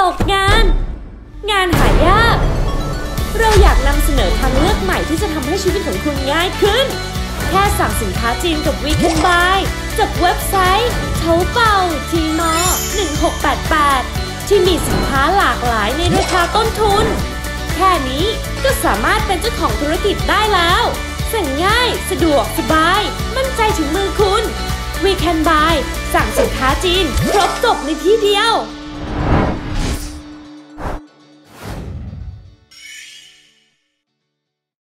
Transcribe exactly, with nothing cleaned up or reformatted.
กงานงานหายากเราอยากนำเสนอทางเลือกใหม่ที่จะทำให้ชีวิตของคุณง่ายขึ้นแค่สั่งสินค้าจีนกับ We Can Buy จากเว็บไซต์เฉาเป่าทีมอหนึ่งหกแปดแปดที่มีสินค้าหลากหลายในราคาต้นทุนแค่นี้ก็สามารถเป็นเจ้าของธุรกิจได้แล้วสั่งง่ายสะดวกสบายมั่นใจถึงมือคุณ We Can Buy สั่งสินค้าจีนครบจบในที่เดียว